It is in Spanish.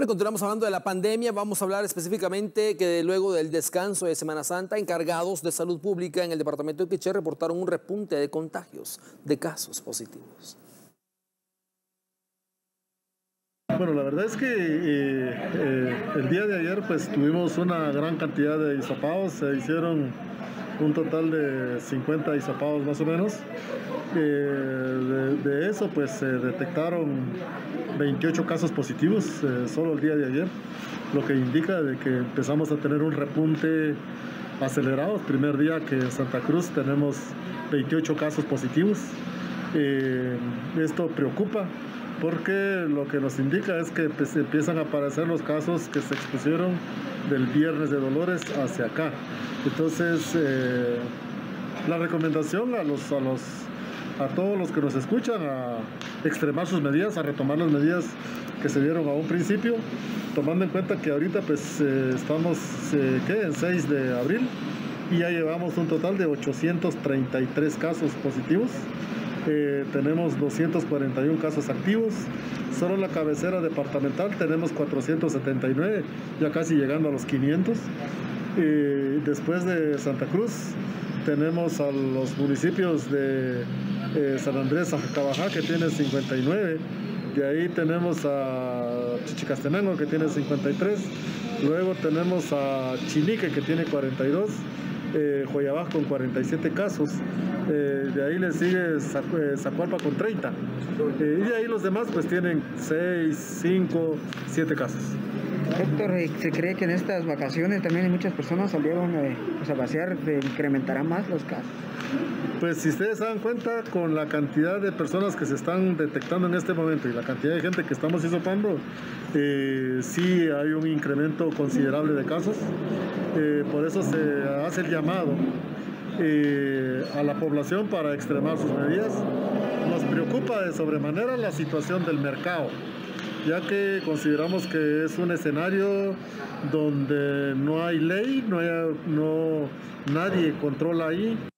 Bueno, continuamos hablando de la pandemia. Vamos a hablar específicamente que luego del descanso de Semana Santa, encargados de salud pública en el departamento de Quiché reportaron un repunte de contagios, de casos positivos. Bueno, la verdad es que el día de ayer pues tuvimos una gran cantidad de hisopados, se hicieron un total de 50 hisopados más o menos. De eso pues se detectaron 28 casos positivos solo el día de ayer, lo que indica de que empezamos a tener un repunte acelerado. El primer día que en Santa Cruz tenemos 28 casos positivos. Esto preocupa porque lo que nos indica es que pues, empiezan a aparecer los casos que se expusieron del Viernes de Dolores hacia acá. Entonces, la recomendación a todos los que nos escuchan a extremar sus medidas, a retomar las medidas que se dieron a un principio, tomando en cuenta que ahorita pues estamos en 6 de abril y ya llevamos un total de 833 casos positivos. Tenemos 241 casos activos. Solo en la cabecera departamental tenemos 479, ya casi llegando a los 500. Después de Santa Cruz tenemos a los municipios de San Andrés, Ajacabajá, que tiene 59. De ahí tenemos a Chichicastenango, que tiene 53. Luego tenemos a Chinique, que tiene 42. Joyabaj con 47 casos, de ahí le sigue Zacualpa con 30, y de ahí los demás pues tienen 6, 5, 7 casos. Doctor, ¿se cree que en estas vacaciones también muchas personas salieron pues a pasear, incrementará más los casos? Pues si ustedes se dan cuenta, con la cantidad de personas que se están detectando en este momento y la cantidad de gente que estamos hisopando, sí hay un incremento considerable de casos. Por eso se hace el llamado a la población para extremar sus medidas. Nos preocupa de sobremanera la situación del mercado, ya que consideramos que es un escenario donde no hay ley, nadie controla ahí.